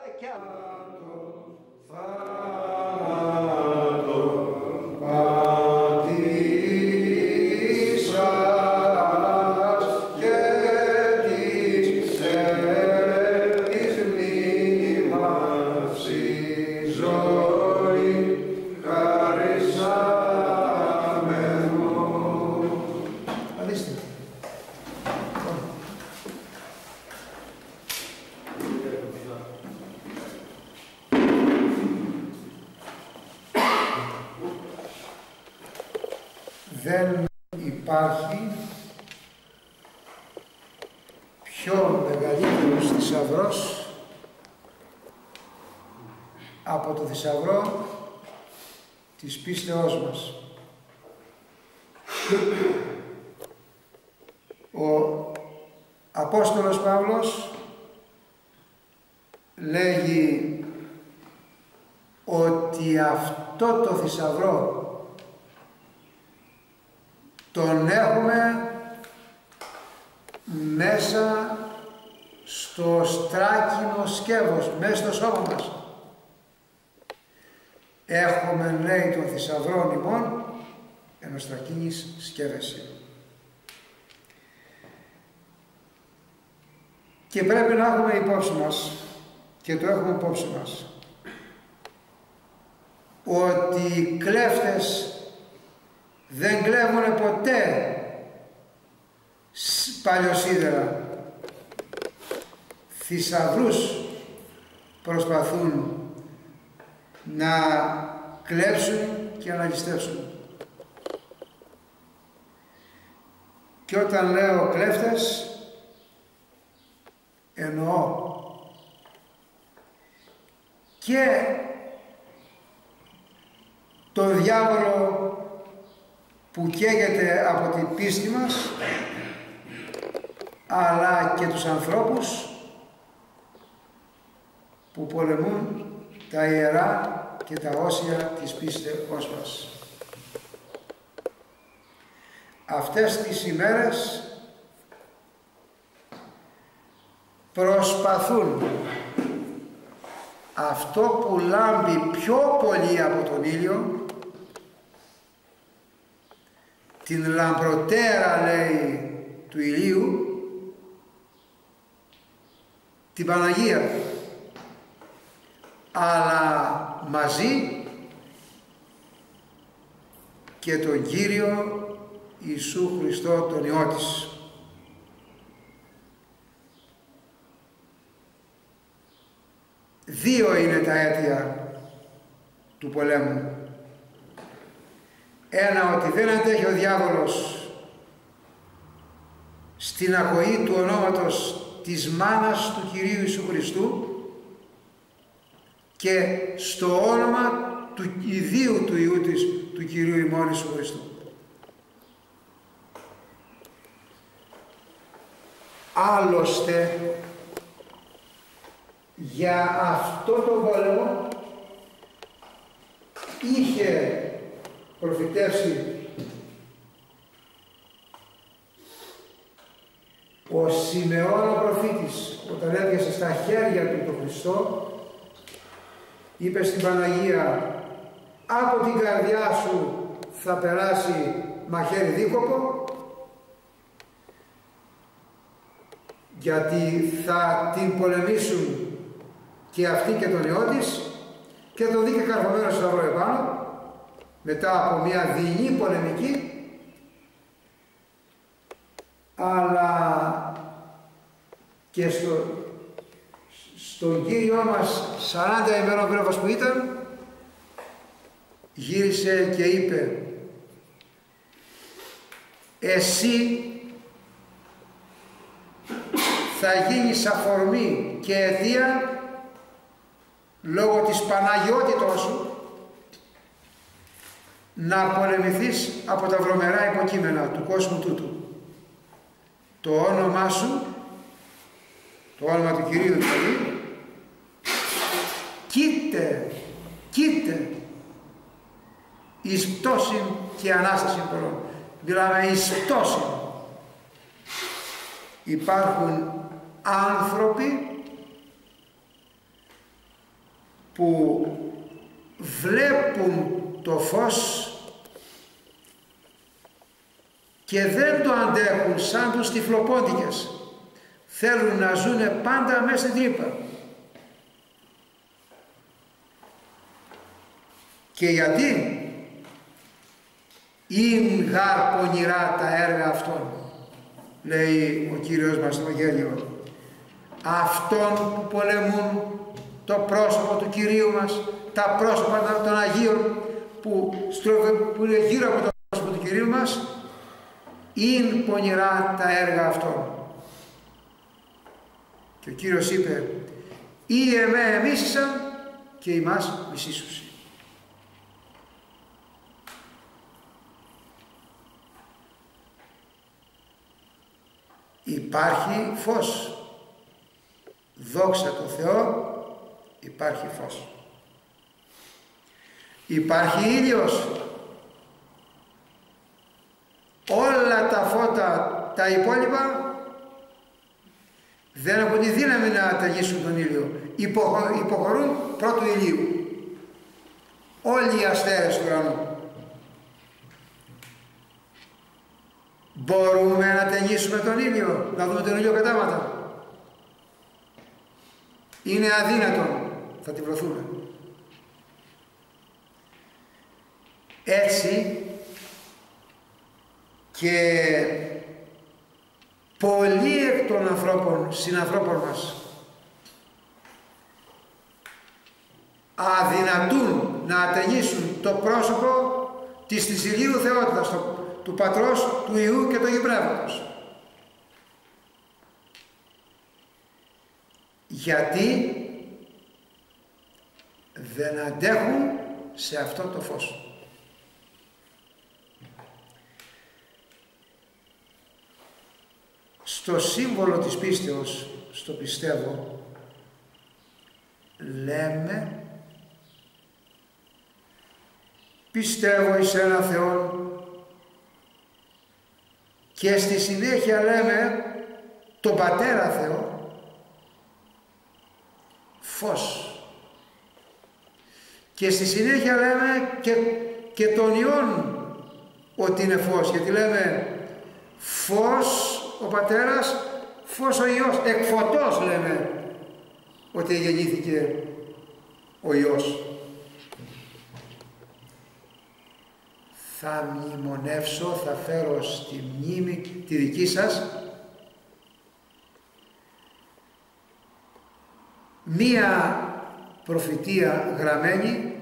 Δεν υπάρχει πιο μεγαλύτερος θησαυρός από το θησαυρό της πίστεώς μας. Ο Απόστολος Παύλος λέγει ότι αυτό το θησαυρό τον έχουμε μέσα στο στράκινο σκεύος, μέσα στο σώμα μας. Έχουμε, λέει, τον θησαυρό ημών εν στρακίνης σκεύεση. Και πρέπει να έχουμε υπόψη μας, και το έχουμε υπόψη μας, ότι οι κλέφτες δεν κλέβουνε ποτέ παλιοσίδερα. Θησαυρούς προσπαθούν να κλέψουν και να ληστεύσουν. Και όταν λέω κλέφτες, εννοώ και το διάβολο που καίγεται από την πίστη μας, αλλά και τους ανθρώπους που πολεμούν τα ιερά και τα όσια της πίστεως μας. Αυτές τις ημέρες προσπαθούν αυτό που λάμπει πιο πολύ από τον ήλιο, την λαμπροτέρα, λέει, του ηλίου, την Παναγία, αλλά μαζί και τον Κύριο Ιησού Χριστό, τον Υιό της. Δύο είναι τα αίτια του πολέμου. Ένα, ότι δεν αντέχει ο διάβολος στην ακοή του ονόματος της μάνας του Κυρίου Ιησού Χριστού και στο όνομα του ιδίου του Υιού της, του Κυρίου ημών Ιησού Χριστού. Άλλωστε, για αυτό το πόλεμο είχε προφητεύσει ο Σιμεών ο προφήτης, όταν έπιασε στα χέρια του τον Χριστό, είπε στην Παναγία, από την καρδιά σου θα περάσει μαχαίρι δίκοπο, γιατί θα την πολεμήσουν και αυτή και τον Υιό της, και τον δει και καρφωμένο στο σταυρό επάνω, μετά από μια δειλή πολεμική, αλλά και στον Κύριό μας 40 ημερών βρέφος που ήταν, γύρισε και είπε, εσύ θα γίνεις αφορμή και αιτία λόγω της Παναγιότητός σου να πολεμηθείς από τα βρωμερά υποκείμενα του κόσμου τούτου. Το όνομά σου, το όνομα του Κυρίου δηλαδή, κοίται εις πτώσιν και Ανάσταση πολλών. Δηλαδή εις πτώσιν. Υπάρχουν άνθρωποι που βλέπουν το φως και δεν το αντέχουν, σαν τους τυφλοπόντικες. Θέλουν να ζουνε πάντα μέσα στην τρύπα. Και γιατί? «Ειν γάρ πονηρά τα έργα αυτών», λέει ο Κύριος μας στο Ευαγγέλιο, αυτών που πολεμούν το πρόσωπο του Κυρίου μας, τα πρόσωπα των Αγίων που είναι γύρω από το πρόσωπο του Κυρίου μας, «ειν πονηρά τα έργα αυτών». Και ο Κύριος είπε, «Ή εμέ εμίσησαν και ημάς μισήσουσι». Υπάρχει φως. Δόξα τω Θεώ, υπάρχει φως. Υπάρχει ήλιος. Όλα τα φώτα τα υπόλοιπα δεν έχουν τη δύναμη να ταγίσουν τον ήλιο. Υποχωρούν πρώτου ηλίου. Όλοι οι αστέρες του ουρανού. Μπορούμε να ταινίσουμε τον ήλιο, να δούμε τον ήλιο κατάματα? Είναι αδύνατον, θα τη βρωθούμε. Έτσι και πολλοί εκ των συνανθρώπων μας αδυνατούν να ατενίσουν το πρόσωπο της θησιλίου θεότητας, του Πατρός, του Υιού και του Αγίου Πνεύματος. Γιατί δεν αντέχουν σε αυτό το φως. Στο σύμβολο της πίστεως, στο πιστεύω, λέμε πιστεύω εις ένα Θεό και στη συνέχεια λέμε τον Πατέρα Θεό, φως. Και στη συνέχεια λέμε και τον Υιόν ότι είναι φως, γιατί λέμε φως ο Πατέρας, φως ο Υιός, εκ φωτός λέμε ότι γεννήθηκε ο Υιός. Θα μνημονεύσω, θα φέρω στη μνήμη τη δική σας μία προφητεία γραμμένη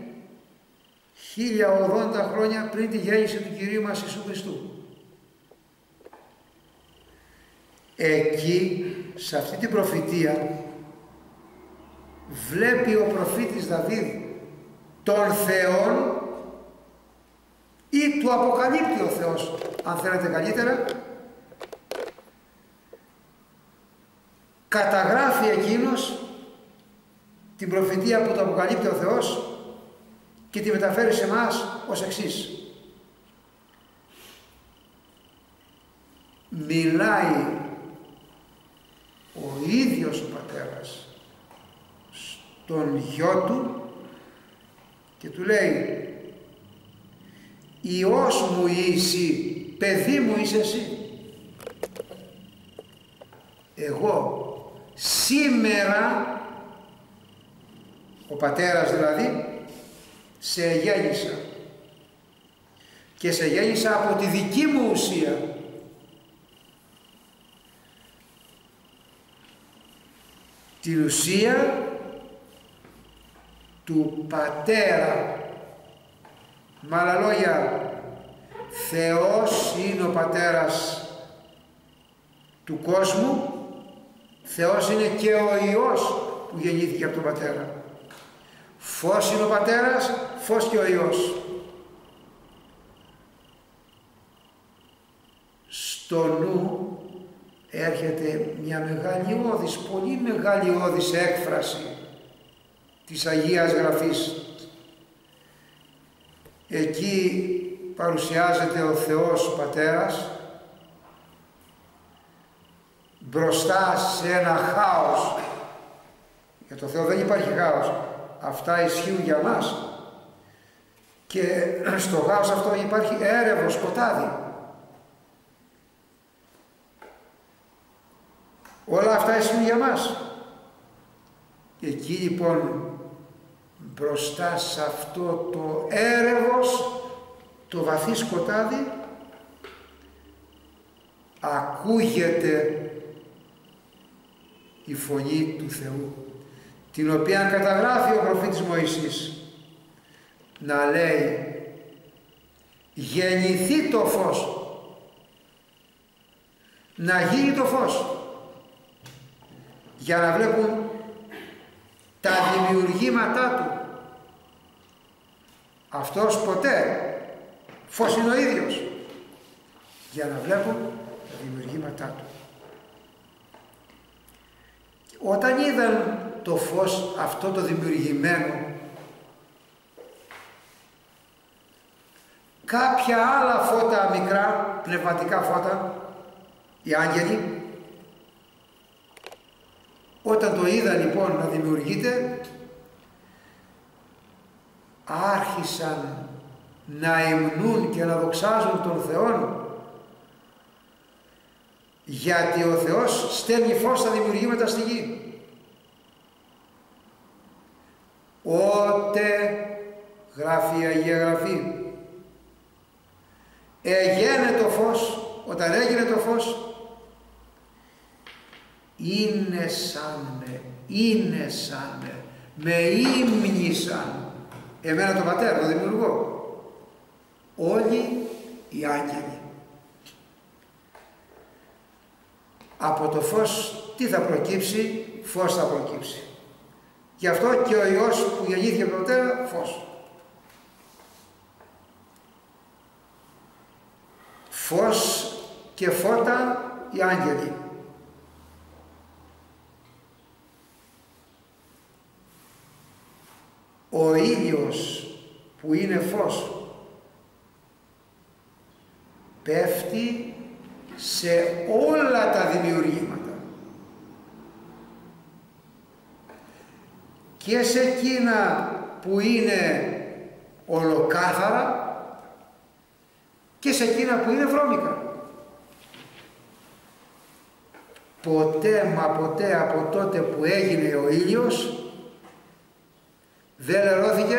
1080 χρόνια πριν τη γέννηση του Κυρίου μας Ιησού Χριστού. Εκεί, σε αυτή την προφητεία, βλέπει ο προφήτης Δαβίδ τον Θεόν ή του αποκαλύπτει ο Θεός, αν θέλετε καλύτερα, καταγράφει εκείνος την προφητεία που του αποκαλύπτει ο Θεός και τη μεταφέρει σε εμάς ως εξής. Μιλάει ο ίδιος ο Πατέρας στον Γιο του και του λέει, Υιός μου είσαι, παιδί μου είσαι εσύ. Εγώ σήμερα, ο Πατέρας δηλαδή, σε γέννησα και σε γέννησα από τη δική μου ουσία. Την ουσία του Πατέρα. Με άλλα λόγια, Θεός είναι ο Πατέρας του κόσμου, Θεός είναι και ο Υιός που γεννήθηκε από τον Πατέρα. Φως είναι ο Πατέρας, φως και ο Υιός. Στο νου έρχεται μια μεγαλειώδης, πολύ μεγαλειώδης έκφραση της Αγίας Γραφής. Εκεί παρουσιάζεται ο Θεός ο Πατέρας μπροστά σε ένα χάος. Για το Θεό δεν υπάρχει χάος, αυτά ισχύουν για μας. Και στο χάος αυτό υπάρχει έρευο, σκοτάδι. Όλα αυτά ισχύουν για μας. Εκεί λοιπόν μπροστά σε αυτό το έρευος, το βαθύ σκοτάδι, ακούγεται η φωνή του Θεού, την οποία καταγράφει ο προφήτης Μωυσής, να λέει γεννηθεί το φως, να γίνει το φως, για να βλέπουν τα δημιουργήματά του. Αυτός ποτέ φως είναι ο ίδιος, για να βλέπουν τα δημιουργήματά του. Όταν είδαν το φως αυτό το δημιουργημένο, κάποια άλλα φώτα μικρά, πνευματικά φώτα, οι άγγελοι, όταν το είδαν λοιπόν να δημιουργείται, άρχισαν να υμνούν και να δοξάζουν τον Θεό, γιατί ο Θεός στέλνει φως στα δημιουργήματα στη γη. Ότε, γράφει η Αγία Γραφή, εγένε το φως, όταν έγινε το φως, είναι σαν με ύμνησαν εμένα τον Πατέρα, τον Δημιουργό, όλοι οι άγγελοι. Από το φως τι θα προκύψει? Φως θα προκύψει. Γι' αυτό και ο Υιός που γεννήθηκε από τον Πατέρα, φως. Φως και φώτα οι άγγελοι. Ο ήλιος που είναι φως πέφτει σε όλα τα δημιουργήματα, και σε εκείνα που είναι ολοκάθαρα και σε εκείνα που είναι βρώμικα. Ποτέ μα ποτέ από τότε που έγινε ο ήλιος δεν λερώθηκε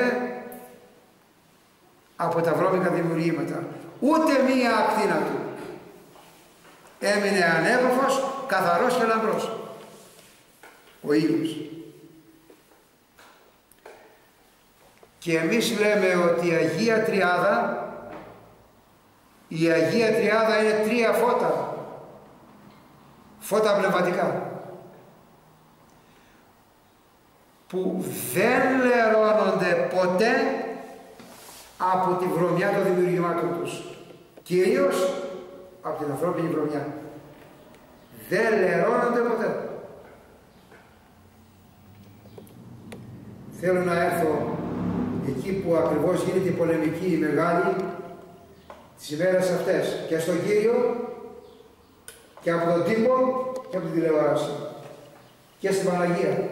από τα βρώμικα δημιουργήματα, ούτε μία ακτίνα του. Έμεινε ανέκοφος, καθαρός και λαμπρός ο ήλιος. Και εμείς λέμε ότι η Αγία Τριάδα είναι τρία φώτα, φώτα πνευματικά, που δεν λερώνονται ποτέ από τη βρωμιά των δημιουργημάτων τους, κυρίως από την ανθρώπινη βρωμιά. Δεν λερώνονται ποτέ. Θέλω να έρθω εκεί που ακριβώς γίνεται η πολεμική η μεγάλη τις ημέρες αυτές, και στον Κύριο και από τον τύπο και από την τηλεόραση και στην Παναγία.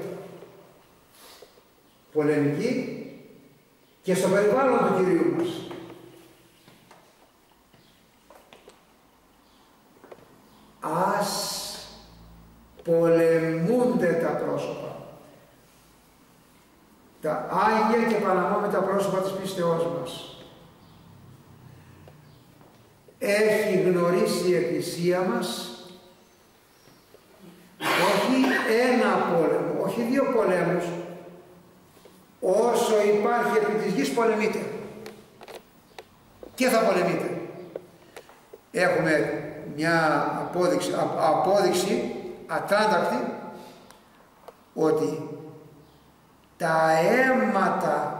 Πολεμική και στο περιβάλλον του Κυρίου μας. Ας πολεμούνται τα πρόσωπα, τα Άγια και παραμόμητα πρόσωπα της πίστεώς μας. Έχει γνωρίσει η Εκκλησία μας όχι ένα πόλεμο, όχι δύο πολέμους, όσο υπάρχει επί της γης πολεμείται και θα πολεμείται. Έχουμε μια απόδειξη ατράντακτη ότι τα αίματα,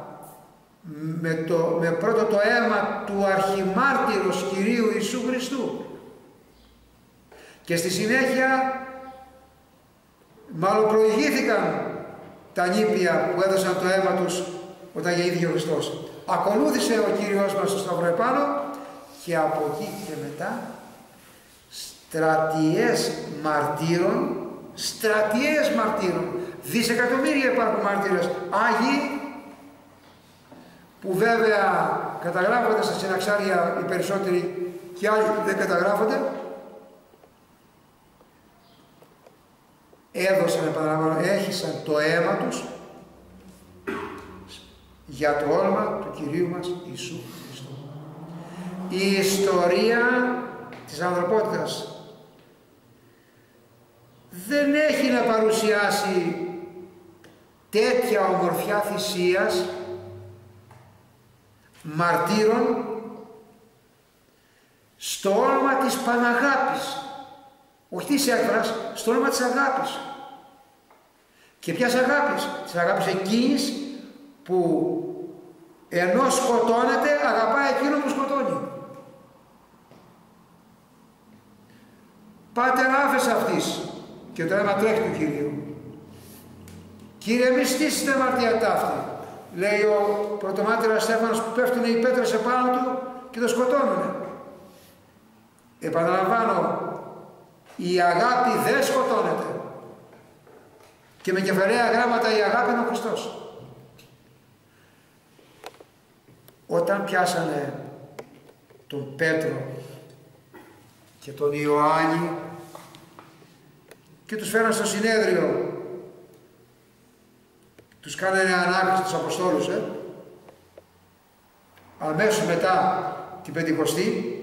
με πρώτο το αίμα του αρχιμάρτυρος Κυρίου Ιησού Χριστού, και στη συνέχεια μάλλον προηγήθηκαν τα νήπια που έδωσαν το αίμα τους όταν γεννήθηκε ο Χριστός. Ακολούθησε ο Κύριος μας στο Σταυρό επάνω, και από εκεί και μετά στρατιές μαρτύρων, δισεκατομμύρια υπάρχουν μάρτυρες, Άγιοι, που βέβαια καταγράφονται στα συναξάρια οι περισσότεροι και άλλοι δεν καταγράφονται, έδωσαν, επαναλαμβάνω, έχισαν το αίμα τους για το όνομα του Κυρίου μας Ιησού Χριστού. Η ιστορία της ανθρωπότητας δεν έχει να παρουσιάσει τέτοια ομορφιά θυσίας μαρτύρων στο όνομα της Παναγάπης, όχι της έκφρας, στο όνομα της αγάπης. Και ποιας αγάπης? Της αγάπης εκείνης που ενώ σκοτώνεται αγαπάει εκείνο που σκοτώνει. Πάτερ άφες αυτής, και το αίμα τρέχει του Κυρίου. Κύριε, μη στήσεις την αμαρτία ταύτη, λέει ο πρωτομάρτυρας Στέφανος, που πέφτουν οι πέτρες επάνω του και το σκοτώνουνε. Επαναλαμβάνω, η αγάπη δεν σκοτώνεται. Και με κεφαλαία γράμματα η αγάπη είναι ο Χριστός. Όταν πιάσανε τον Πέτρο και τον Ιωάννη και τους φέραν στο συνέδριο, τους κάνανε ανάκριση τους Αποστόλους, αμέσως μετά την Πεντηκοστή,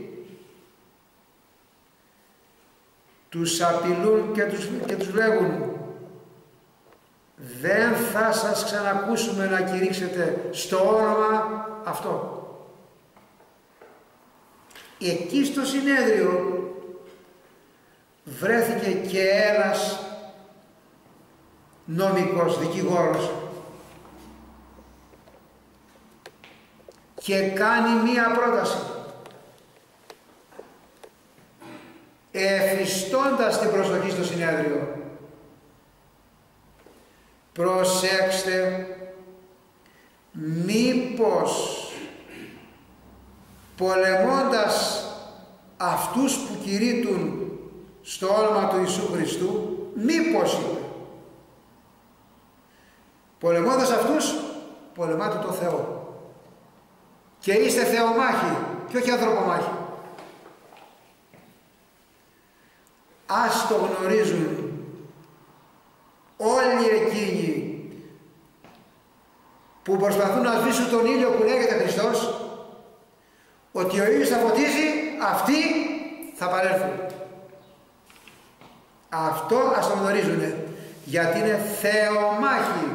τους απειλούν και τους λέγουν, δεν θα σας ξανακούσουμε να κηρύξετε στο όνομα αυτό. Εκεί στο συνέδριο βρέθηκε και ένας νομικός δικηγόρος και κάνει μία πρόταση, εφιστώντας την προσοχή στο συνέδριο. Προσέξτε, μήπως πολεμώντας αυτούς που κηρύττουν στο όνομα του Ιησού Χριστού, μήπως είπε, πολεμώντας αυτούς, πολεμάτε το Θεό. Και είστε θεομάχοι και όχι ανθρωπομάχοι. Ας το γνωρίζουν όλοι εκείνοι που προσπαθούν να σβήσουν τον ήλιο που λέγεται Χριστός, ότι ο ήλιος θα φωτίζει, αυτοί θα παρέλθουν. Αυτό ας το γνωρίζουνε, γιατί είναι θεομάχοι.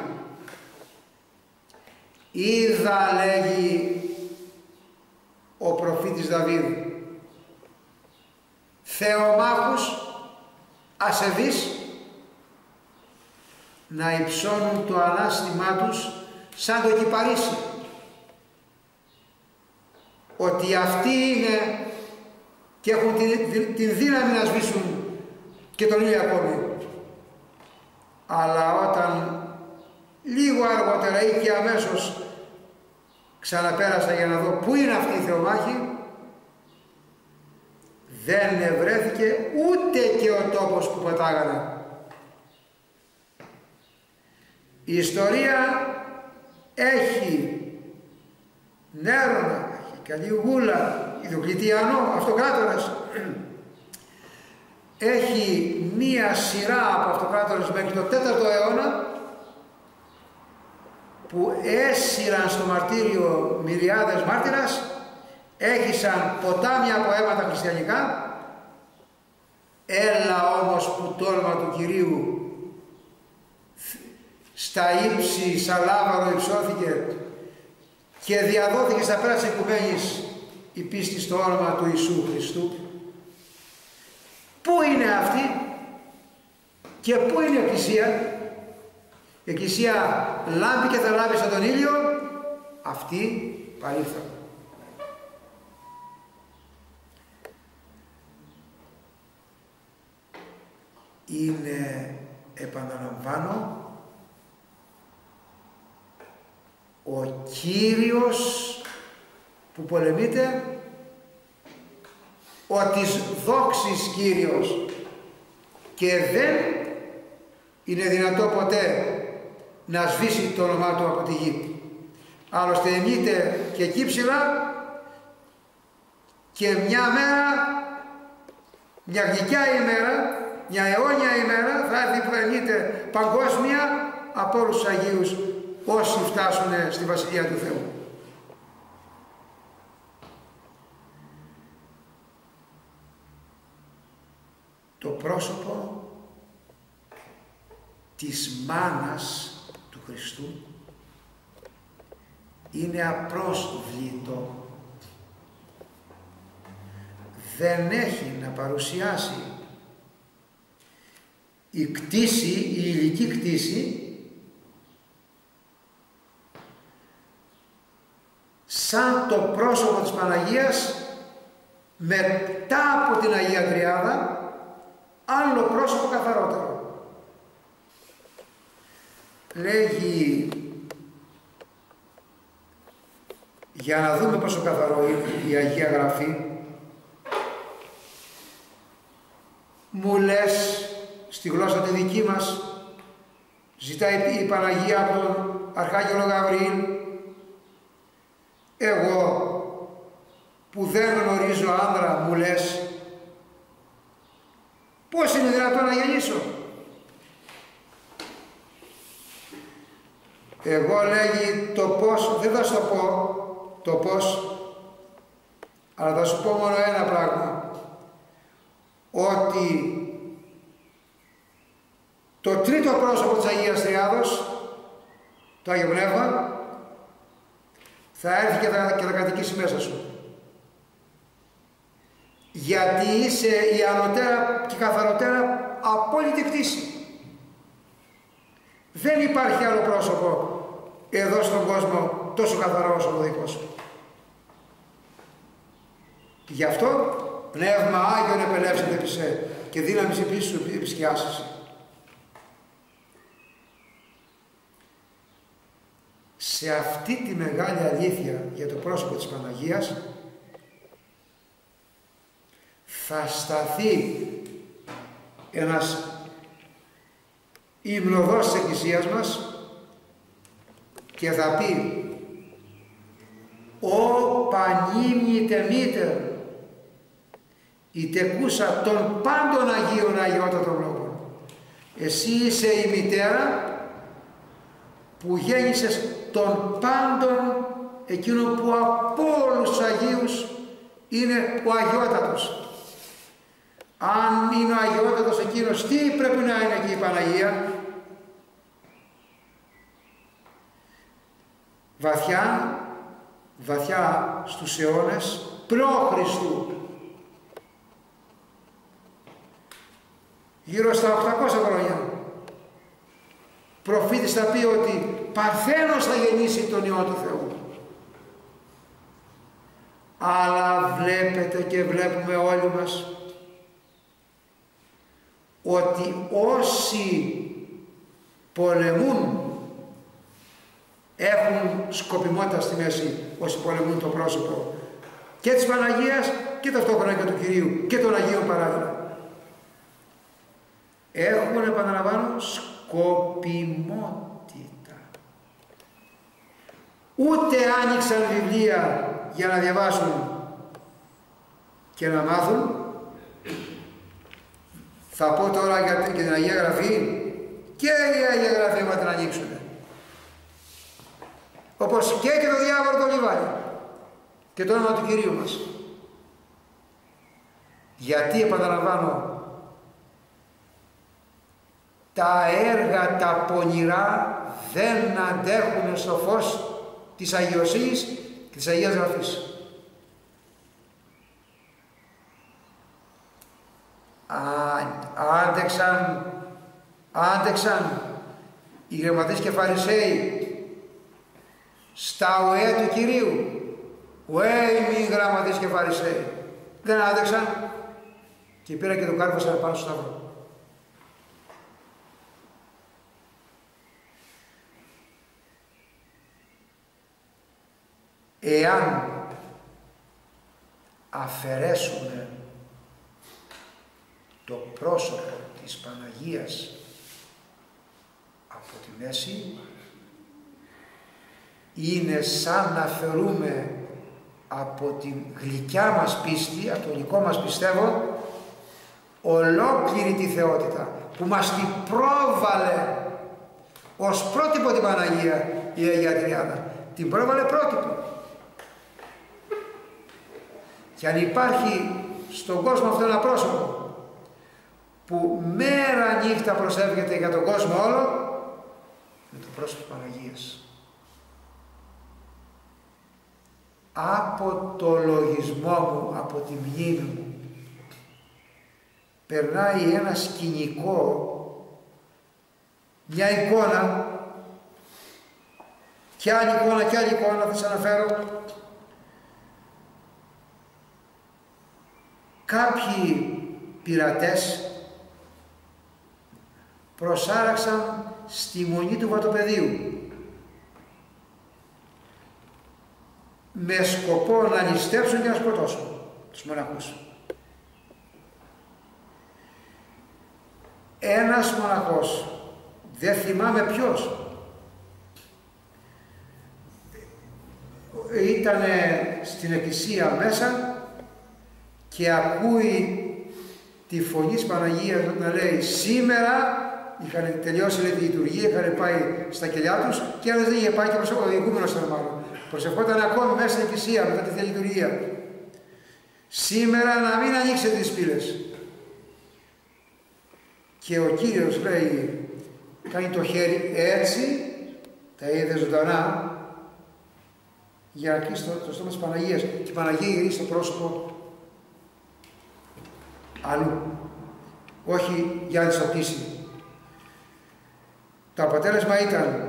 Είδα, λέγει ο προφήτης Δαβίδ, θεομάχους ασεβείς να υψώνουν το ανάστημά τους σαν το κυπαρίσι. Ότι αυτοί είναι και έχουν την δύναμη να σβήσουν και τον ήλιο ακόμη. Αλλά όταν λίγο αργότερα ή και αμέσως ξαναπέρασα για να δω πού είναι αυτή η θεομάχη, δεν ευρέθηκε ούτε και ο τόπος που πατάγανε. Η ιστορία έχει Νέρονα, έχει Καλιγούλα, Διοκλητιανό, αυτοκράτορας. Έχει μία σειρά από αυτοκράτορες μέχρι το 4ο αιώνα που έσυραν στο μαρτύριο μυριάδες μάρτυρας, έχισαν ποτάμια από αίματα χριστιανικά. Έλα όμως που το όνομα του Κυρίου στα ύψη, σαν λάβαρο υψώθηκε και διαδόθηκε στα πέρα της οικουμένης η πίστη στο όνομα του Ιησού Χριστού. Πού είναι αυτή και πού είναι η Εκκλησία? Η Εκκλησία λάμπει και θα λάμπει σαν τον ήλιο, αυτοί παρήλθαν. Είναι, επαναλαμβάνω, ο Κύριος που πολεμείται, ο της δόξης Κύριος, και δεν είναι δυνατό ποτέ να σβήσει το όνομά του από τη γη. Άλλωστε ενείται και εκεί ψηλά και μια μέρα, μια γλυκιά ημέρα, μια αιώνια ημέρα θα έρθει που ενείται παγκόσμια από όλους τους Αγίους όσοι φτάσουν στη Βασιλεία του Θεού. Το πρόσωπο της μάνας του Χριστού είναι απρόσβλητο. Δεν έχει να παρουσιάσει η κτήση, η υλική κτήση σαν το πρόσωπο της Παναγίας μετά από την Αγία Τριάδα, άλλο πρόσωπο καθαρότερο. Λέγει, για να δούμε πόσο καθαρό είναι η Αγία Γραφή, μου λες στη γλώσσα τη δική μας, ζητάει η Παναγία από τον Αρχάγγελο Γαβριήλ, εγώ που δεν γνωρίζω άνδρα, μου λες πώς είναι δυνατόν να γεννήσω? Εγώ, λέγει, το πώς, δεν θα σου το πω το πώς, αλλά θα σου πω μόνο ένα πράγμα, ότι το τρίτο πρόσωπο της Αγίας Τριάδος, το Άγιο Πνεύμα, θα έρθει και θα κατοικήσει μέσα σου. Γιατί είσαι η ανωτέρα και καθαροτέρα απόλυτη κτήση. Δεν υπάρχει άλλο πρόσωπο εδώ στον κόσμο τόσο καθαρό όσο το δικό σου. Γι' αυτό Πνεύμα Άγιον επελεύσετε επισέ και δύναμης επίσης σου επισκιάσεσαι. Σε αυτή τη μεγάλη αλήθεια για το πρόσωπο της Παναγίας θα σταθεί ένας υμνοδός της Εκκλησίας μας και θα πει «Ω πανύμνητε μήτερ, η τεκούσα των πάντων Αγίων Αγιότατων Λόγων, εσύ είσαι η μητέρα που γέννησες των πάντων εκείνων που από όλους τους Αγίους είναι ο Αγιότατος». Αν είναι ο Αγιότατος εκείνος, τι πρέπει να είναι και η Παναγία? Βαθιά, βαθιά στους αιώνες προ-Χριστού, γύρω στα 800 χρόνια, προφήτης θα πει ότι Παρθένος θα γεννήσει τον Υιό του Θεού. Αλλά βλέπετε και βλέπουμε όλοι μας ότι όσοι πολεμούν έχουν σκοπιμότητα στη μέση, όσοι πολεμούν το πρόσωπο και της Παναγίας και ταυτόχρονα και του Κυρίου και των Αγίων παράλληλα. Έχουν, επαναλαμβάνω, σκοπιμότητα. Ούτε άνοιξαν βιβλία για να διαβάσουν και να μάθουν. Θα πω τώρα για την Αγία Γραφή, και η Αγία Γραφή θα την ανοίξουν. Όπως και το διάβολο το λιβάρι και το όνομα του Κυρίου μας. Γιατί, επαναλαμβάνω, τα έργα τα πονηρά δεν αντέχουν στο φως της αγιοσύνης και της Αγίας Γραφής. Άντεξαν οι γραμματείς και φαρισαίοι στα ΟΕ του Κυρίου. ΟΕ μη γραμματείς και φαρισαίοι. Δεν άντεξαν και πήρα και το κάρβασαν πάνω στο σταυρό. Εάν αφαιρέσουμε το πρόσωπο της Παναγίας από τη μέση, είναι σαν να αφαιρούμε από την γλυκιά μας πίστη, από το γλυκό μας πιστεύω, ολόκληρη τη θεότητα που μας την πρόβαλε ως πρότυπο την Παναγία η Αγία Τριάδα. Την πρόβαλε πρότυπο. Και αν υπάρχει στον κόσμο αυτό ένα πρόσωπο που μέρα νύχτα προσεύχεται για τον κόσμο όλο, είναι το πρόσωπο της Παναγίας. Από το λογισμό μου, από τη μνήμη μου, περνάει ένα σκηνικό, μια εικόνα, και άλλη εικόνα και άλλη εικόνα, θα σας αναφέρω. Κάποιοι πειρατές προσάραξαν στη μονή του βατοπεδίου με σκοπό να ληστέψουν και να σκοτώσουν τους μοναχούς. Ένας μοναχός, δεν θυμάμαι ποιος, ήταν στην εκκλησία μέσα και ακούει τη φωνή της Παναγίας να λέει σήμερα. Είχαν τελειώσει τη λειτουργία, είχαν πάει στα κελιά τους και ένας δεν είχε πάει και ο διοικούμενος ήταν μάλλον. Προσευχόταν ακόμη μέσα στην εκκλησία μετά τη λειτουργία. Σήμερα να μην ανοίξετε τις πύλες. Και ο Κύριος λέει, κάνει το χέρι έτσι, τα είδε ζωντανά, για να κλείσει το στόμα της Παναγίας. Και η Παναγία γυρίσει το πρόσωπο αλλού. Όχι για να της το κλείσει. Το αποτέλεσμα ήταν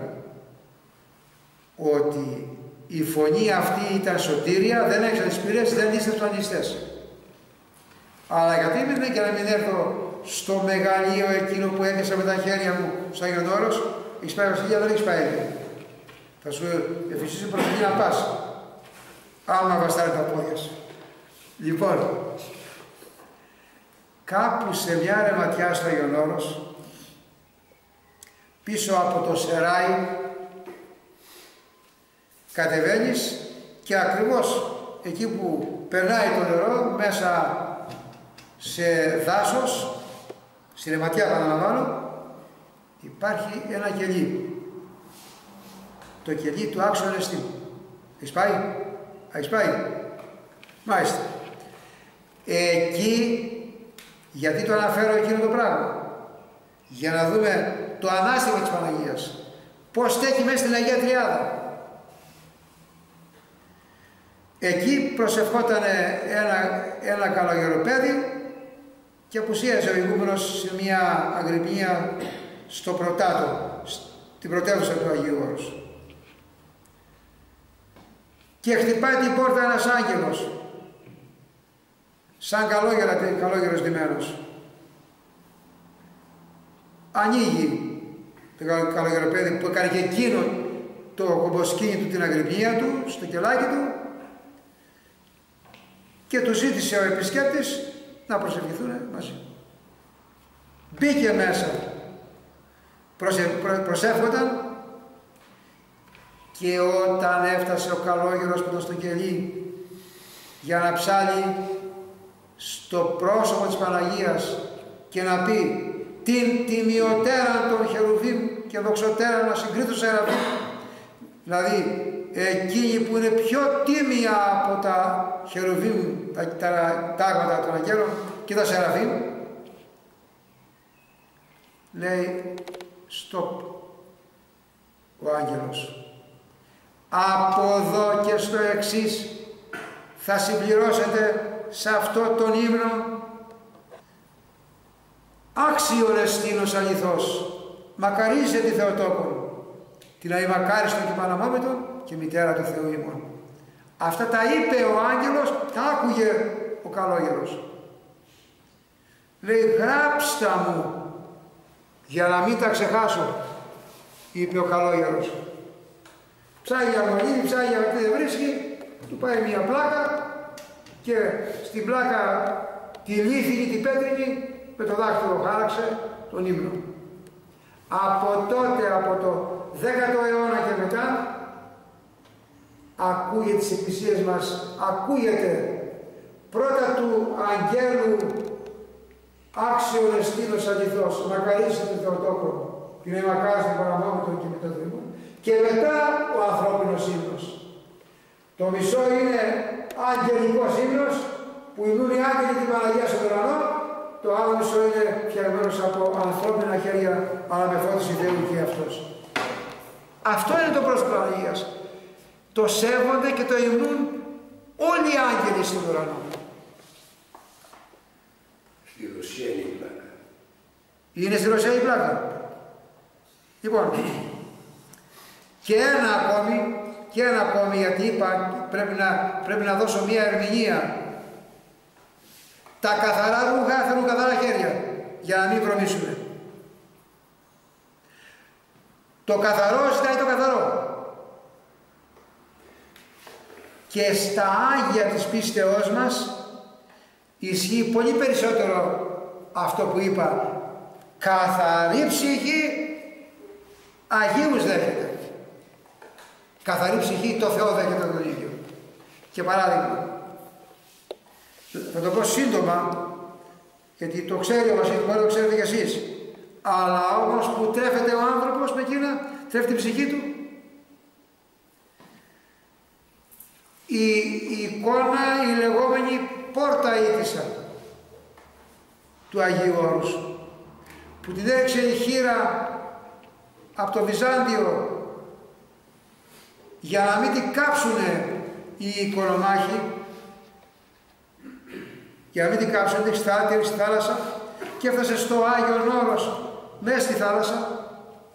ότι η φωνή αυτή ήταν σωτήρια, δεν έξαν τις πύρες, δεν λύστεψαν ληστές. Αλλά γιατί ήμουν και να μην έρθω στο μεγαλείο εκείνο που έπιασα με τα χέρια μου στο Άγιον Όρος, έχεις πάει βασιλεία, δεν έχεις πάει. Θα σου εφησίσει προσοχή να πας, άμα βαστάρει τα πόδια σου. Λοιπόν, κάπου σε μια ρεματιά στο Άγιον Όρος, πίσω από το σεράι, κατεβαίνεις και ακριβώς εκεί που περνάει το νερό, μέσα σε δάσος, στη ρεματιά παραλαμβάνω, υπάρχει ένα κελί. Το κελί του Άξιου Ανεστήμου. Έχεις πάει? Έχεις πάει? Μάλιστα. Εκεί, γιατί το αναφέρω εκείνο το πράγμα? Για να δούμε το ανάστημα της Παναγίας. Πώς στέκει μέσα στην Αγία Τριάδα. Εκεί προσευχόταν ένα καλογεροπέδι και απουσίαζε ο ηγούμενος σε μια αγρυπνία στο Πρωτάτο, στην πρωτεύουσα του Αγίου Όρους. Και χτυπάει την πόρτα ένας άγγελος, σαν καλόγερος ντυμένος. Ανοίγει το καλογεροπέδι που έκανε και εκείνο το κομποσκίνη του, την αγρυπνία του, στο κελάκι του, και του ζήτησε ο επισκέπτης να προσευχηθούν μαζί. Μπήκε μέσα, προσεύχονταν, και όταν έφτασε ο καλόγερος που ήταν στο κελί για να ψάλει στο πρόσωπο της Παναγίας και να πει την τιμιωτέρα των Χερουβίμ και δοξωτέρα να συγκρίτω Σεραφείμ, δηλαδή εκείνη που είναι πιο τίμια από τα Χερουβίμ, τα τάγματα των αγγέλων και τα Σεραφείμ, λέει stop ο άγγελος. Από εδώ και στο εξής θα συμπληρώσετε σε αυτό τον ύμνο άξιον εστίνος αληθώς, μακαρίζε τη Θεοτόκον, την αημακάριστον και παναμόμητον και μητέρα του Θεού ημών. Αυτά τα είπε ο άγγελος, τα άκουγε ο καλόγερος. Λέει γράψτα μου για να μην τα ξεχάσω, είπε ο καλόγερος. Ψάγει για μολύνη, ψάγει για τι δεν βρίσκει, του πάει μια πλάκα και στην πλάκα τη λίθινη, την πέτρινη, με το δάχτυλο χάραξε τον ύμνο. Από τότε, από το 10ο αιώνα και μετά, ακούγεται στις εκκλησίες μας, ακούγεται πρώτα του αγγέλου άξιον εστίνος αληθώς, μακαρίσαι τον Θεοτόκο, την εμακάς την παραμόμητον και μεταδρυμών, και μετά ο ανθρώπινος ύμνος. Το μισό είναι αγγελικός ύμνος, που υμνούν οι άγγελοι την Παναγία στον ουρανό, το άλλο μισό είναι φτιαγμένος από ανθρώπινα χέρια, αλλά με φώτιση Θεού και αυτός. Αυτό είναι το πρόσωπο της Παναγίας. Το σέβονται και το υμνούν όλοι οι άγγελοι στον ουρανό. Στη Ρωσία είναι η πλάκα. Είναι στη Ρωσία η πλάκα. Λοιπόν, και ένα ακόμη, γιατί είπα πρέπει να δώσω μία ερμηνεία. Τα καθαρά ρούχα θέλουν καθαρά χέρια, για να μην βρωμίσουμε. Το καθαρό ζητάει το καθαρό. Και στα Άγια της πίστεώς μας ισχύει πολύ περισσότερο αυτό που είπα. Καθαρή ψυχή Αγίους δέχεται. Καθαρή ψυχή το Θεό δέχεται τον ίδιο. Και παράδειγμα, θα το πω σύντομα, γιατί το ξέρει ο Βασίλης, μπορεί να το ξέρετε κι εσείς. Αλλά όμως που τρέφεται ο άνθρωπος με εκείνα, τρέφει την ψυχή του. Η εικόνα, η λεγόμενη πόρτα ήττισσα του Αγίου Όρους, που την έριξε η χήρα από το Βυζάντιο για να μην την κάψουνε οι οικονομάχοι, για να μην την κάψουνε, την στη θάλασσα, και έφτασε στο Άγιον Όρος μέσα στη θάλασσα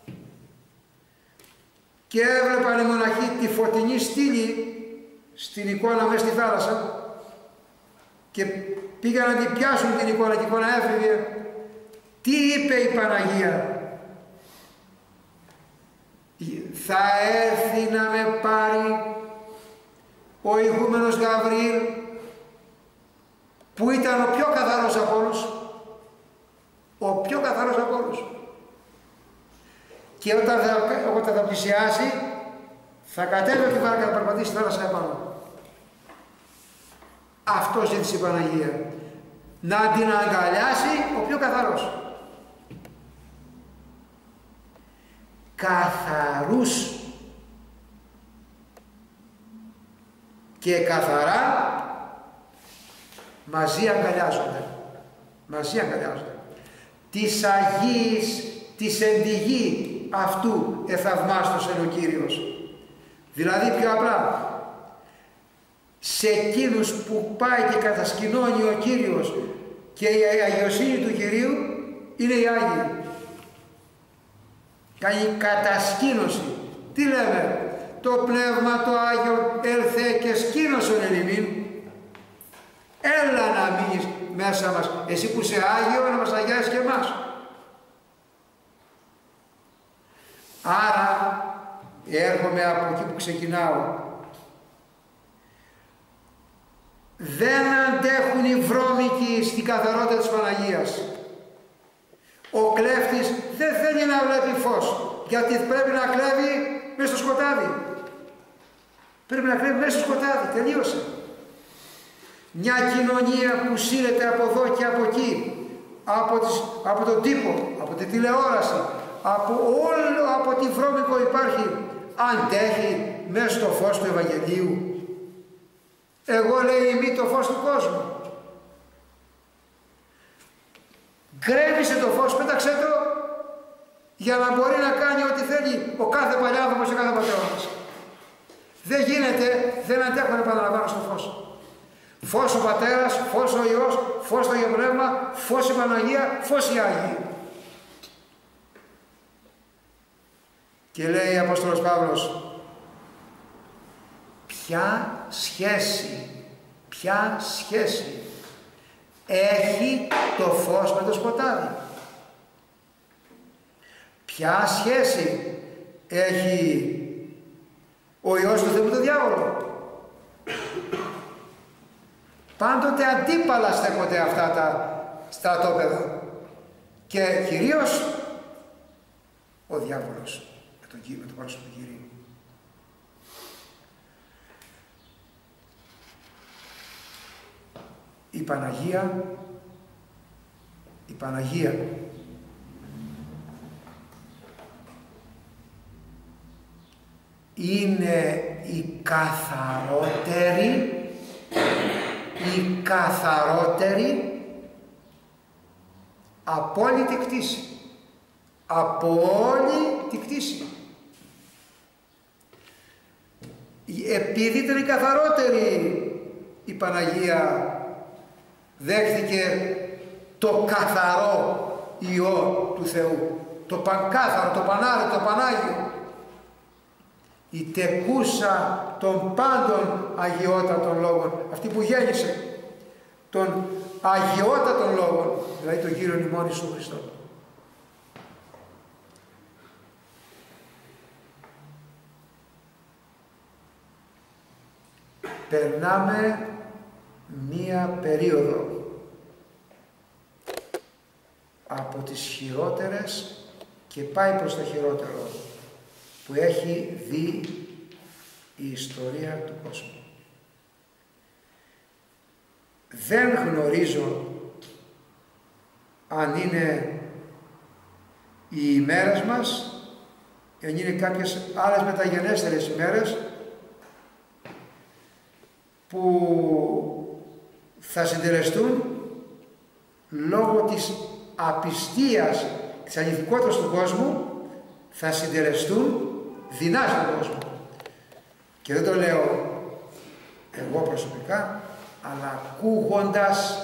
και έβλεπαν οι μοναχοί τη φωτεινή στήλη στην εικόνα μέσα στη θάλασσα και πήγαν να την πιάσουν την εικόνα και η εικόνα έφυγε. Τι είπε η Παναγία? Θα έρθει να με πάρει ο ηγούμενος Γαβριήλ, που ήταν ο πιο καθαρός από όλους, ο πιο καθαρός από όλους, και όταν θα πλησιάσει θα κατέβει από τη βάρκα να περπατήσει τώρα σε επάνω. Αυτό ζήτησε η Παναγία, να την αγκαλιάσει ο πιο καθαρός. Καθαρούς και καθαρά μαζί αγκαλιάζονται. Μαζί αγκαλιάζονται. Της Αγίης, της εν τη γη αυτού εθαυμάστος είναι ο Κύριος. Δηλαδή πιο απλά, σε εκείνους που πάει και κατασκηνώνει ο Κύριος και η αγιοσύνη του Κυρίου είναι οι Άγιοι. Κάνει κατασκήνωση. Τι λέμε? Το Πνεύμα το Άγιο έλθε και σκήνωσον εν ημίν. Έλα να μείνεις μέσα μας. Εσύ που είσαι Άγιο, να μας αγιάσεις και εμάς. Άρα έρχομαι από εκεί που ξεκινάω. Δεν αντέχουν οι βρώμικοι στην καθαρότητα της Παναγίας. Ο κλέφτης δεν θέλει να βλέπει φως, γιατί πρέπει να κλέβει μέσα στο σκοτάδι. Πρέπει να κλέβει μέσα στο σκοτάδι, τελείωσε. Μια κοινωνία που σύρεται από εδώ και από εκεί, από τον τύπο, από τη τηλεόραση, από τι βρώμικο υπάρχει, αντέχει μέσα στο φως του Ευαγγελίου. Εγώ, λέει, είμαι το φως του κόσμου. Γκρέμισε το φως, πέταξε το, για να μπορεί να κάνει ό,τι θέλει ο κάθε παλιάνθρωπος και κάθε πατέρας. Δεν γίνεται, δεν αντέχουν να επαναλαμβάνω στο φως. Φως ο Πατέρας, φως ο Υιός, φως το Αγίο Πνεύμα, φως η Παναγία, φως οι Άγιοι. Και λέει ο Απόστολος Παύλος, ποια σχέση έχει το φως με το σκοτάδι? Ποια σχέση έχει ο Υιός του Θεού με τον διάβολο? Πάντοτε αντίπαλα στέκονται αυτά τα στρατόπεδα, και κυρίως ο διάβολος με το πρόσωπο του Κυρίου. η Παναγία είναι η καθαρότερη από όλη τη κτήση. Από όλη τη κτήση. Επειδή ήταν η καθαρότερη, η Παναγία δέχθηκε το καθαρό Υιό του Θεού, το πανκάθαρο, το πανάρι, το Πανάγιο, η τεκούσα των πάντων αγιότατων λόγων, αυτή που γέννησε των αγιότατων λόγων, δηλαδή τον Κύριον ημών Ιησού Χριστό. Περνάμε μία περίοδο από τις χειρότερες και πάει προς το χειρότερο που έχει δει η ιστορία του κόσμου. Δεν γνωρίζω αν είναι οι ημέρες μας, αν είναι κάποιες άλλες μεταγενέστερες ημέρες που θα συντελεστούν λόγω της απιστίας, της αληθικότητας του κόσμου, θα συντελεστούν δεινά στον κόσμο. Και δεν το λέω εγώ προσωπικά, αλλά ακούγοντας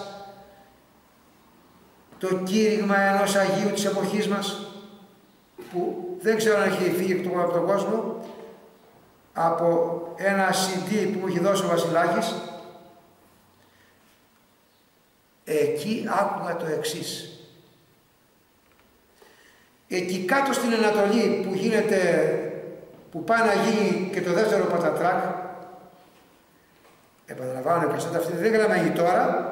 το κήρυγμα ενός Αγίου της εποχής μας, που δεν ξέρω αν έχει φύγει από τον κόσμο, από ένα CD που μου έχει δώσει ο Βασιλάκης, εκεί άκουγα το εξής. Εκεί κάτω στην Ανατολή που γίνεται, που πάει να γίνει και το δεύτερο Πατατράκ, επαναλαμβάνω, η κασέτα αυτή δεν γραμμένη τώρα,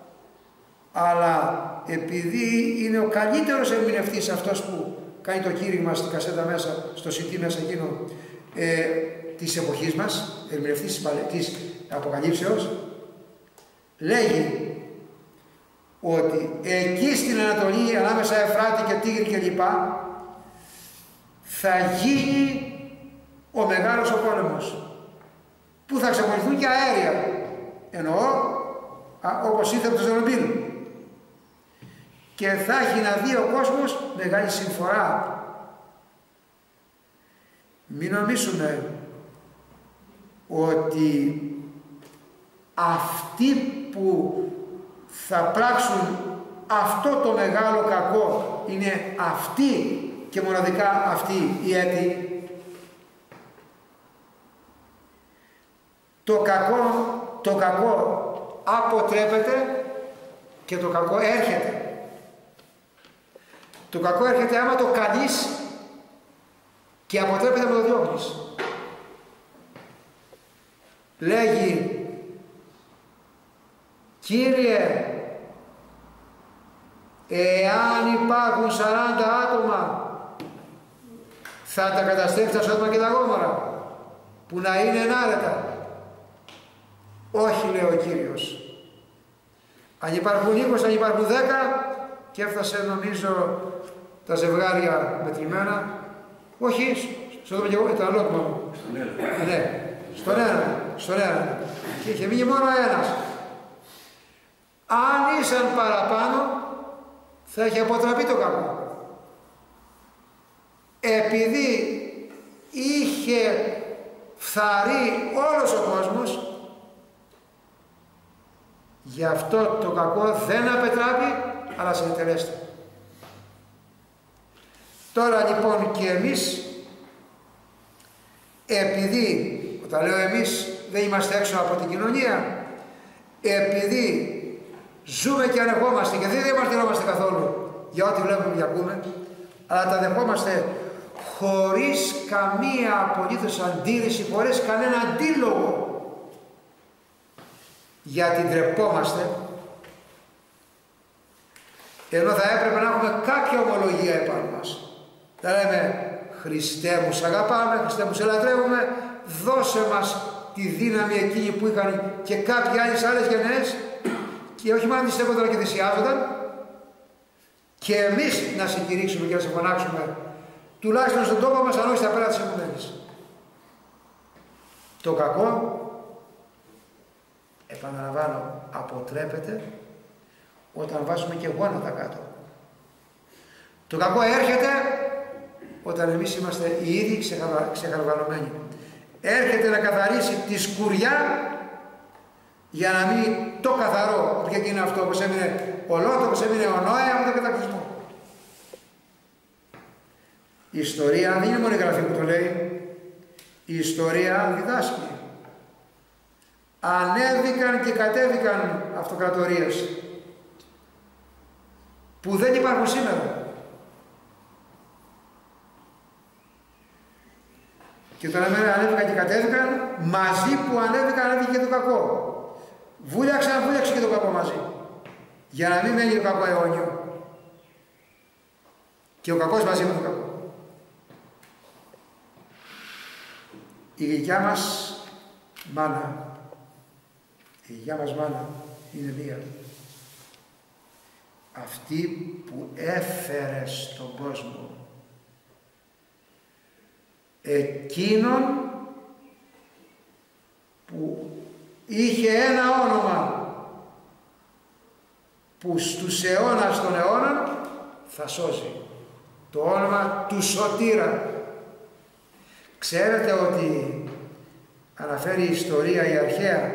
αλλά επειδή είναι ο καλύτερος ερμηνευτής αυτός που κάνει το κήρυγμα στην κασέτα μέσα, στο CD μέσα εκείνο, της εποχής μας, ερμηνευτής της Αποκαλύψεως, λέγει ότι εκεί στην Ανατολή, ανάμεσα Εφράτη και Τίγρη και λοιπά, θα γίνει ο μεγάλος ο πόλεμος, που θα ξεπολυθούν και αέρια, εννοώ όπως ήρθε από το Ζερνομπίλ, και θα έχει να δει ο κόσμος μεγάλη συμφορά. Μην νομίσουμε ότι αυτοί που θα πράξουν αυτό το μεγάλο κακό είναι αυτοί και μοναδικά αυτοί οι έτοιοι. Το κακό αποτρέπεται και το κακό έρχεται. Το κακό έρχεται άμα το καλείς και αποτρέπεται με το διώχνεις. Λέγει, Κύριε, εάν υπάρχουν 40 άτομα, θα τα καταστρέψει τα Σόδομα και τα Γόμορα, που να είναι ενάρετα. Όχι, λέει ο Κύριος. Αν υπάρχουν 20, αν υπάρχουν 10, και έφτασε νομίζω τα ζευγάρια μετρημένα, όχι, Σόδομα και Γόμορα, ήταν ολόκληρο μου. Ναι, στον ένα. Και είχε μείνει μόνο ένας. Αν ήσαν παραπάνω, θα είχε αποτραπεί το κακό. Επειδή είχε φθαρεί όλος ο κόσμος, γι' αυτό το κακό δεν απετράπει, αλλά συνετελέστη. Τώρα λοιπόν και εμείς, επειδή, όταν λέω εμείς δεν είμαστε έξω από την κοινωνία, επειδή ζούμε και ανεχόμαστε και δεν διαμαρτυρόμαστε καθόλου για ό,τι βλέπουμε και ακούμε, αλλά τα δεχόμαστε χωρίς καμία απολύτως αντίρρηση, χωρίς κανένα αντίλογο, γιατί ντρεπόμαστε, ενώ θα έπρεπε να έχουμε κάποια ομολογία επάνω μας. Θα λέμε, Χριστέ μου σ' αγαπάμε, Χριστέ μου σε λατρεύουμε, δώσε μας τη δύναμη εκείνη που είχαν και κάποιοι άλλες γενναίες, και όχι μόνο αντιστέκονταν και θυσιάζονταν, και εμείς να σε κηρύξουμε και να σε φωνάξουμε, τουλάχιστον στον τόπο μας, αν όχι στα πέρα της οικουμένης. Το κακό, επαναλαμβάνω, αποτρέπεται όταν βάζουμε και γόνατα κάτω. Το κακό έρχεται όταν εμείς είμαστε οι ίδιοι ξεχαρβαλωμένοι. Έρχεται να καθαρίσει τη σκουριά για να μείνει το καθαρό, όποια και είναι αυτό, όπως έμεινε ο Λότ, όπως έμεινε ο Νόε από τον κατακλυσμό. Η ιστορία δεν είναι μόνο η γραφή που το λέει, η ιστορία διδάσκει. Ανέβηκαν και κατέβηκαν αυτοκρατορίες που δεν υπάρχουν σήμερα. Και όταν ανέβηκαν και κατέβηκαν, μαζί που ανέβηκε και το κακό. Βούλιαξε και το κακό μαζί. Για να μην μένει το κακό αιώνιο. Και ο κακός μαζί με το κακό. Η γλυκιά μας μάνα, η γλυκιά μας μάνα είναι μία. Αυτή που έφερε στον κόσμο εκείνον που είχε ένα όνομα που στους αιώνας των αιώνων θα σώζει. Το όνομα του Σωτήρα. Ξέρετε ότι αναφέρει η ιστορία η αρχαία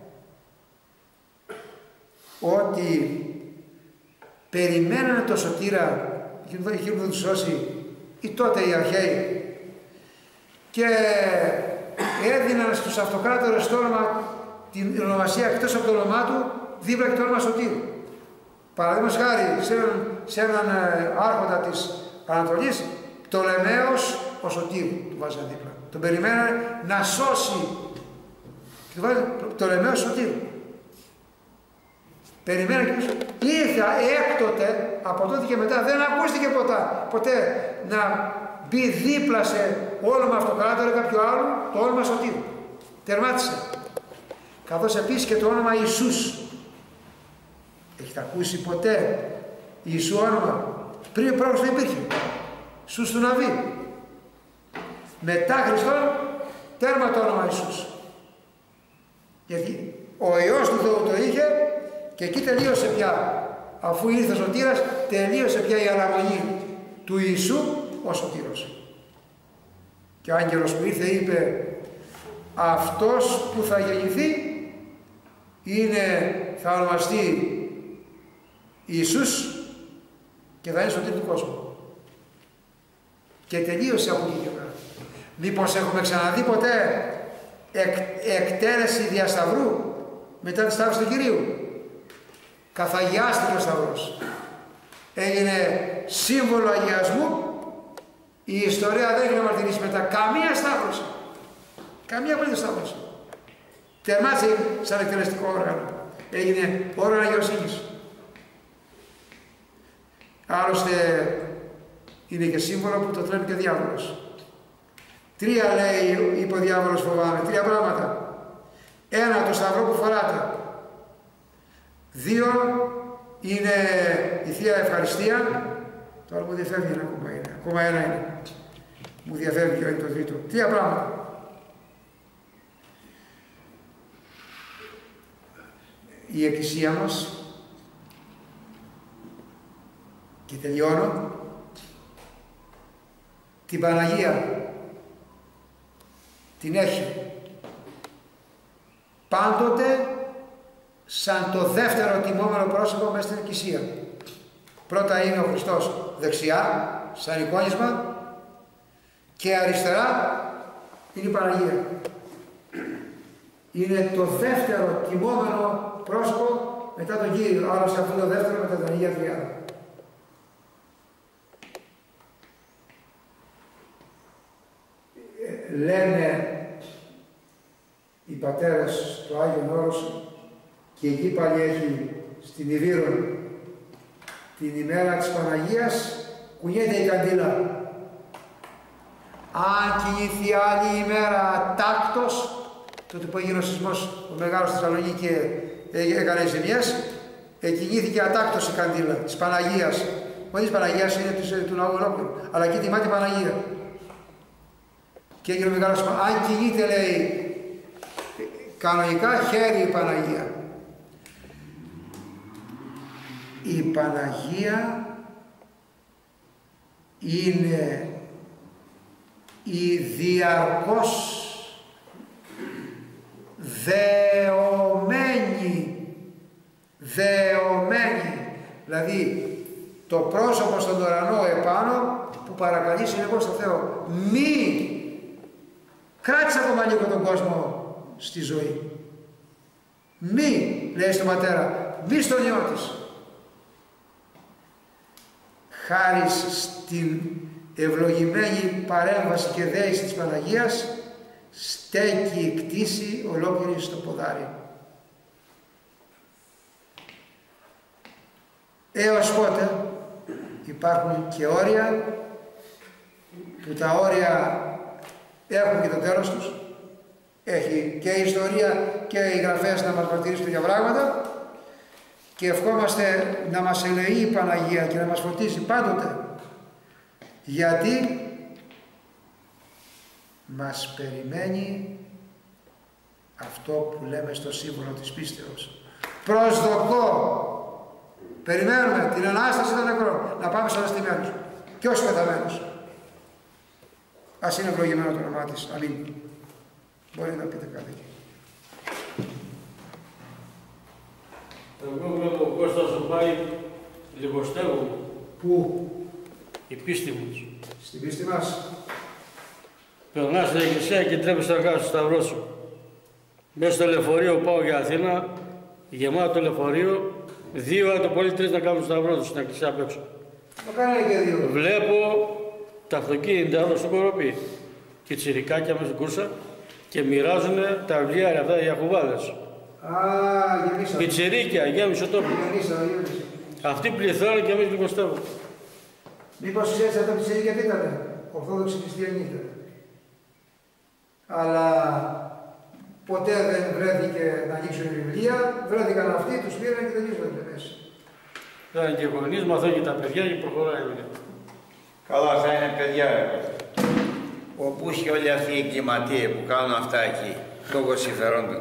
ότι περιμένανε το Σωτήρα εκείνο που θα τους σώσει ή τότε οι αρχαίοι και έδιναν στους αυτοκράτορες το όνομα, την ονομασία εκτός από το όνομά του, δίπλα και το όνομα Σωτήρου. Παραδείγματος χάρη σε έναν άρχοντα της Ανατολής, Πτολεμαίος ο Σωτήρου του βάζανε δίπλα. Τον περιμένανε να σώσει. Και του βάζανε Πτολεμαίος Σωτήρου. Περιμένανε και ήρθα έκτοτε, από τότε και μετά δεν ακούστηκε ποτέ να μπει δίπλα σε όνομα αυτοκράτορα κάποιο άλλο το όνομα Σωτήρου. Τερμάτισε. Καθώς επίσης και το όνομα Ιησούς. Έχετε ακούσει ποτέ Ιησού όνομα? Πριν πρώτος δεν υπήρχε. Ιησούς του Ναβί. Μετά Χριστόν τέρμα το όνομα Ιησούς. Γιατί ο Υιός του Θεού το είχε και εκεί τελείωσε πια. Αφού ήρθε ο Σωτήρας, τελείωσε πια η αναμονή του Ιησού ο Σωτήρος. Και ο άγγελος που ήρθε είπε, αυτός που θα γεννηθεί θα ονομαστεί Ιησούς και θα είναι σωτήρ του κόσμου. Και τελείωσε από εκεί και πέρα. Μήπως έχουμε ξαναδεί ποτέ εκτέλεση διασταυρού μετά τη σταύρωση του Κυρίου? Καθαγιάστηκε ο σταυρός. Έγινε σύμβολο αγιασμού. Η ιστορία δεν έχει να μαρτυρήσει μετά καμία σταύρωση. Καμία απολύτως σταύρωση. Τερμάτισε σαν εκτελεστικό όργανο. Έγινε όργανο αγιοσύνης. Άλλωστε είναι και σύμβολο που το τρέμει και ο διάβολος. Τρία λέει, είπε ο διάβολος, φοβάμαι, τρία πράγματα. Ένα, το σταυρό που φοράτε. Δύο, είναι η Θεία Ευχαριστία. Τώρα μου διαφεύγει ένα ακόμα είναι. Ακόμα ένα είναι. Μου διαφεύγει και το τρίτο. Τρία πράγματα. Η Εκκλησία μας, και τελειώνω, την Παναγία την έχει πάντοτε σαν το δεύτερο τιμόμενο πρόσωπο μέσα στην Εκκλησία. Πρώτα είναι ο Χριστός δεξιά, σαν εικόνισμα, και αριστερά είναι η Παναγία. Είναι το δεύτερο τιμόμενο πρόσωπο μετά τον Κύριο, άλλωστε αυτό το δεύτερο μετά την Αγία Τριάδα. Λένε οι πατέρες του Άγιον Όρος, και εκεί πάλι έχει στην Ιβύρο την ημέρα της Παναγίας κουνιέται η καντήλα. Αν κινηθεί άλλη ημέρα τάκτος, τότε που έγινε ο σεισμός ο μεγάλος στη Θεσσαλονίκη και έκανε ζημιές, εκκινήθηκε ατάκτως η καντήλα της Παναγίας. Όχι της Παναγίας, είναι του ναού ολόκληρου, αλλά εκεί τιμάται η Παναγία. Και έγινε ο μεγάλος, αν κινείται, λέει, κανονικά χέρι η Παναγία. Η Παναγία είναι η διαρκώς δεωμένη, δηλαδή το πρόσωπο στον ουρανό επάνω που παρακαλεί συνεχώς τον Θεό. Μη κράτησε ακόμα λίγο τον κόσμο στη ζωή. Μη, λέει στον πατέρα, μη στον ιό της. Χάρη στην ευλογημένη παρέμβαση και δέηση της Παναγίας, στέκει η κτήση ολόκληρη στο ποδάρι. Έως πότε υπάρχουν και όρια, που τα όρια έχουν και το τέλος τους. Έχει και η ιστορία και οι γραφές να μας μαρτυρήσουν για πράγματα, και ευχόμαστε να μας ελεεί η Παναγία και να μας φωτίσει πάντοτε, γιατί μας περιμένει αυτό που λέμε στο σύμβολο της πίστεως. Προσδοκώ, περιμένουμε την Ανάσταση των νεκρών, να πάμε στους αναστημένους και όσοι πεθαμένους. Ας είναι ευλογημένο το όνομά της. Αμήν. Μπορεί να πείτε κάτι εκεί. Εγώ βλέπω ο Κώστας σου πάει, λιγοστεύω. Πού? Η πίστη μου. Στην πίστη μας. Περνάς στην εκκλησία και τρέπεις τα αργά στο σταυρό σου. Μέσα στο λεωφορείο πάω για Αθήνα, γεμάτο το λεωφορείο, 2 το πολύ 3 να κάνουν το σταυρό του στην εκκλησία απ' έξω. Το κάνανε και 2. Βλέπω τα αυτοκίνητα εδώ στο Κοροπή και τσιρικάκια μέσα στην κούρσα και μοιράζουν τα βιβλία αυτά οι Αχουβάδες. Γεμίσαμε. Πιτσιρίκια, γέμισε τόπο. Γεμίσαμε. Αυτοί πληθώνουν και εμείς λιγοστεύουμε. Μήπως ξέρεις αυτά τα πιτσιρίκια τι ήτανε? Ορθόδοξοι χριστιανοί ήταν. Αλλά ποτέ δεν βρέθηκε να ανοίξουν βιβλία, βρέθηκαν αυτοί, τους πήραν και δεν ήρθαν μέσα. Ήταν και γονείς, μαθαίνουν και τα παιδιά και προχωράει η δουλειά. Καλά θα είναι παιδιά, όπου και όλοι αυτοί οι εγκληματίες που κάνουν αυτά εκεί, λόγω συμφερόντων.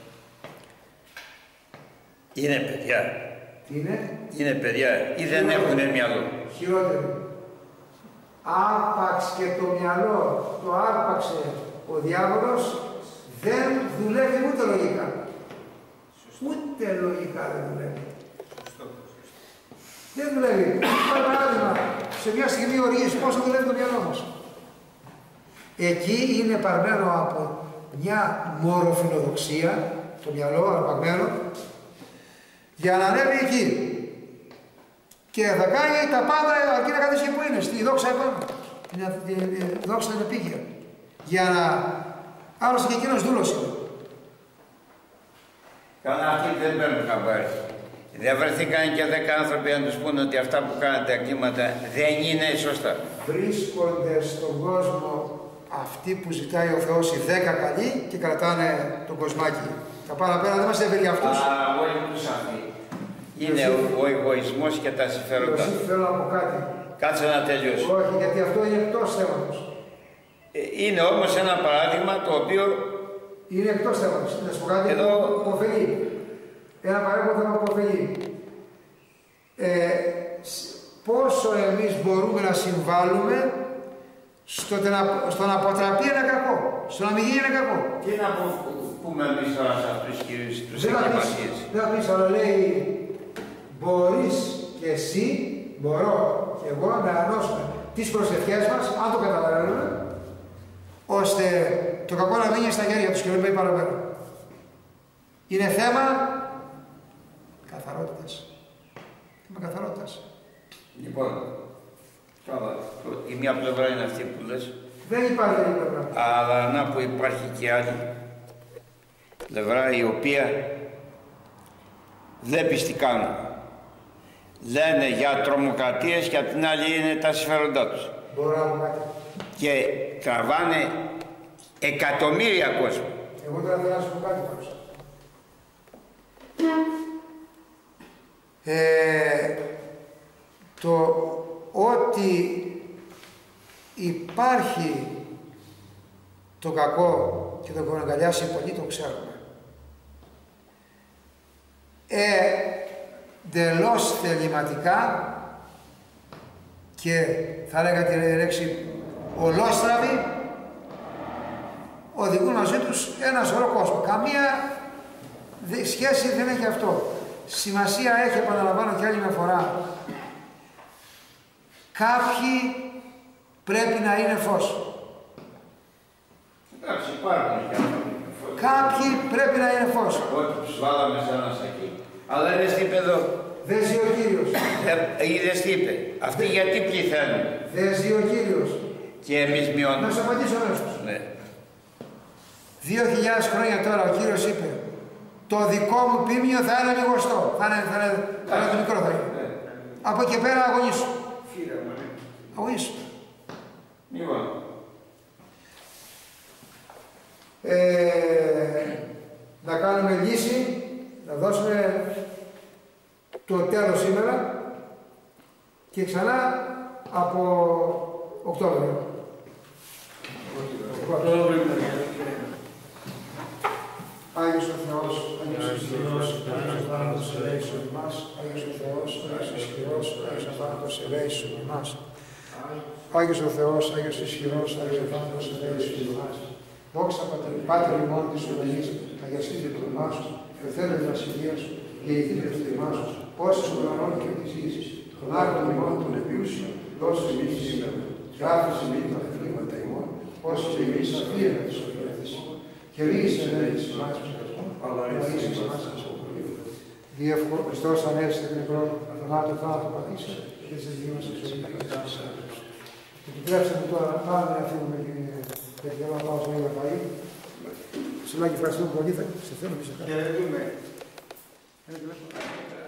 Είναι παιδιά. Τι είναι? Είναι παιδιά ή δεν έχουν μυαλό. Χειρότερο. Άπαξ και το μυαλό το άρπαξε ο διάβολος, δεν δουλεύει ούτε λογικά. Ούτε λογικά δεν δουλεύει. Δεν δουλεύει. Para παράδειγμα, σε μια στιγμή οργής πόσο δουλεύει το μυαλό μας. Εκεί είναι παρμένο από μια μωροφιλοδοξία, το μυαλό αρπαγμένο, για να ανέβει εκεί. Και θα κάνει τα πάντα αρκεί να καθίσει που είναι, στη δόξα επάνω. Η δόξα είναι επίγεια. Για να... Άλλωστε και εκείνος δούλος είναι. Καλά αυτοί δεν παίρνουν χαμπάρι. Δεν βρεθήκαν και 10 άνθρωποι να τους πούνε ότι αυτά που κάνετε τα κλίματα δεν είναι σωστά. Βρίσκονται στον κόσμο αυτοί που ζητάει ο Θεός οι 10 καλοί και κρατάνε τον κοσμάκι. Τα πάνω πέρα δεν μας έβγαινε για αυτούς. Όλοι τους αυτοί. Είναι ο εγωισμός και τα συμφέροντα. Θέλω να πω κάτι. Κάτσε να τελειώσω. Όχι, γιατί αυτό είναι εκτός θέματος. Είναι όμως ένα παράδειγμα το οποίο... Είναι εκτός θέματος. Να σου πω κάτι Εδώ... που ωφελεί. Ένα παράδειγμα θέμα που ωφελεί. Πόσο εμείς μπορούμε να συμβάλλουμε στο να αποτραπεί ένα κακό, στο να μην γίνει ένα κακό. Τι να πούμε εμείς τώρα σε αυτούς τους εγκληματίες. Δεν θα πεις, αλλά λέει μπορείς και εσύ, μπορώ και εγώ να ανώσουμε τις προσευχές μας, αν το καταλαβαίνουμε, ώστε το κακό να μείνει στα χέρια τους και να μην πάει παραπέρα. Είναι θέμα καθαρότητας. Θέμα καθαρότητας. Λοιπόν, καλά, η μία πλευρά είναι αυτή που λες. Δεν υπάρχει άλλη πλευρά. Αλλά να που υπάρχει και άλλη πλευρά η οποία βλέπεις τι κάνουν. Λένε για τρομοκρατίες και απ' την άλλη είναι τα συμφέροντά τους. Μπορώ να πω κάτι. Και τραβάνε εκατομμύρια κόσμο. Εγώ τώρα θέλω να σου πω κάτι πάνω. Το ότι υπάρχει το κακό και το έχουν αγκαλιάσει πολλοί, το ξέρουμε. Εντελώς θεληματικά και θα έλεγα τη λέξη ολόστραβοι οδηγούν μαζί τους ένα σωρό κόσμο. Καμία σχέση δεν έχει αυτό. Σημασία έχει, επαναλαμβάνω και άλλη μια φορά, κάποιοι πρέπει να είναι φως. Εντάξει, υπάρχουν και άνθρωποι. Κάποιοι πρέπει να είναι φως. Ότι τους βάλαμε σε ένα σακί. Αλλά είδες τι είπε εδώ. Δεν ζει ο Κύριος. Είδες τι είπε. Αυτοί γιατί πληθαίνουν. Δεν ζει ο Κύριος. Και εμείς μειώνουμε. Να σου απαντήσω αμέσως. Ναι. 2.000 χρόνια τώρα ο Κύριος είπε, το δικό μου ποίμνιο θα είναι λιγοστό. Θα είναι το μικρό θα είναι. Από εκεί πέρα αγωνίσου. Αγωνίσου. Λοιπόν. Να κάνουμε λύση, να δώσουμε το τέλος σήμερα και ξανά από Οκτώβριο. Άγιος ο Θεός, Άγιος ο ισχυρός, Άγιος ο θάνατος ελέησον ημάς, Άγιος ο Θεός, Άγιος ο ισχυρός, Άγιος ο θάνατος ελέησον ημάς. Άγιος ο Θεός, Άγιος ο ισχυρός, Άγιος ο θάνατος ελέησον ημάς. Δόξα Πάτερ ημών της ουρανής, αγιαστείτε το όνομά σου, ελθέρω τη βασιλεία σου, γεννηθείτε το θρημά σου, ως των ουρανών και της γης, των άρτων ημών των επιούσιων, δώσε εμείς σήμερα, και άφησε εμείς τα θλίματα ημών, όσοι και εμείς αφήραμε τις οφειλέθες ημών, και ρίγησε ενέργειες ημάς ψυχασμών, αλλά ρίγησε ημάς ασχολείων. Διεύχο Χριστός ανέστηκε την νεκρό, θανάτου θάνατο πατήσε, και σε δίνω σε ζωή και επιτρέψτε μου τώρα να πάμε να φύγουμε και θέλω να πάω στο ίδιο φαΐ. Συλλάκη, ευχαριστούμε πολύ. Σε θέλω να σε κάνω.